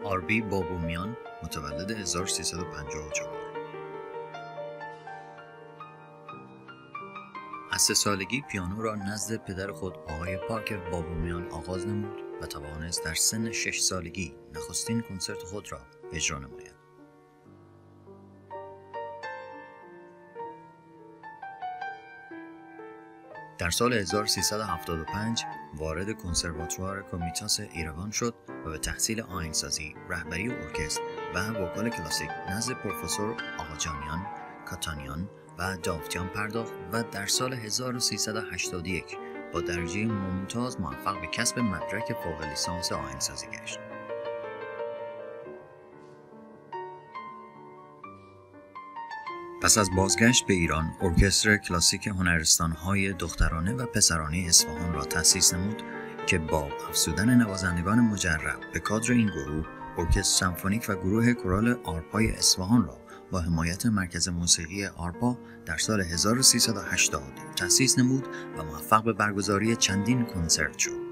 آربی بابومیان متولد 1354. از 3 سالگی پیانو را نزد پدر خود آقای پارک بابومیان آغاز نمود و توانست در سن 6 سالگی نخستین کنسرت خود را اجرا نماید. در سال 1375 وارد کنسرواتوار کومیتاس ایروان شد و به تحصیل آهنگسازی، رهبری ارکستر و وکال کلاسیک نزد پروفسور آقاجانیان، کاتانیان و داوتیان پرداخت و در سال 1381 با درجه ممتاز موفق به کسب مدرک فوق لیسانس آهنگسازی گشت. پس از بازگشت به ایران، ارکستر کلاسیک هنرستان‌های دخترانه و پسرانه اصفهان را تأسیس نمود که با افزودن نوازندگان مجرب به کادر این گروه، ارکستر سمفونیک و گروه کورال آرپای اصفهان را با حمایت مرکز موسیقی آرپا در سال 1380 تأسیس نمود و موفق به برگزاری چندین کنسرت شد.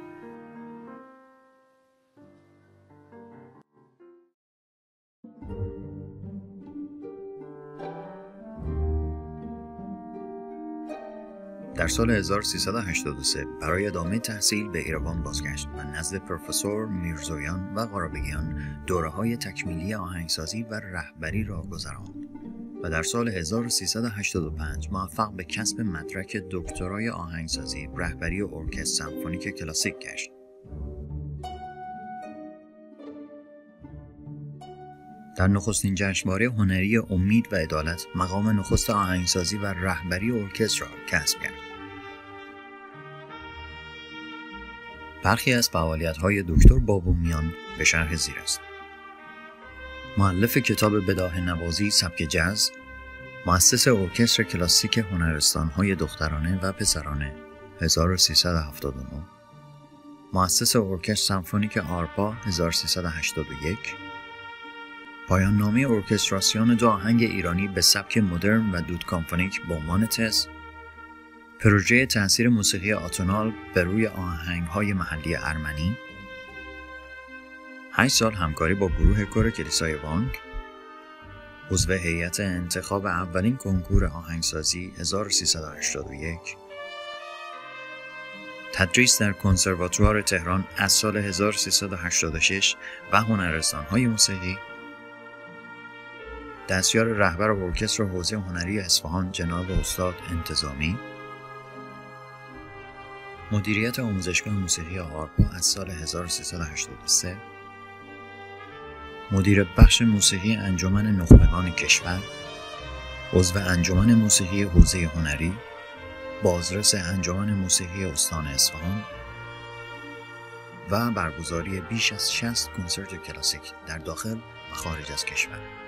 در سال 1383 برای ادامه تحصیل به ایروان بازگشت و نزد پروفسور میرزویان و قارابگیان دوره‌های تکمیلی آهنگسازی و رهبری را گذراند و در سال 1385 موفق به کسب مدرک دکترای آهنگسازی، رهبری ارکستر سمفونیک کلاسیک گشت. در نخستین جشنواره هنری امید و عدالت مقام نخست آهنگسازی و رهبری ارکستر را کسب کرد. برخی از فعالیت‌های دکتر بابومیان به شرح زیر است: مؤلف کتاب بداهه نوازی سبک جاز، مؤسس ارکستر کلاسیک هنرستان‌های دخترانه و پسرانه 1379، مؤسس ارکستر سمفونیک آرپا 1381، پایان نامه ارکستراسیون 2 آهنگ ایرانی به سبک مدرن و دود کامفونیک به عنوان تز، پروژه تأثیر موسیقی آتونال بر روی آهنگ‌های محلی ارمنی، 8 سال همکاری با گروه کور کلیسای وانگ، عضو هیئت انتخاب اولین کنکور آهنگسازی 1381، تدریس در کنسرواتوار تهران از سال 1386 و هنرستان‌های موسیقی، دستیار رهبر ارکستر حوزه هنری اصفهان جناب استاد انتظامی، مدیریت آموزشگاه موسیقی آرپا از سال 1383، مدیر بخش موسیقی انجمن نخبگان کشور، عضو انجمن موسیقی حوزه هنری، بازرس انجمن موسیقی استان اصفهان و برگزاری بیش از 60 کنسرت کلاسیک در داخل و خارج از کشور.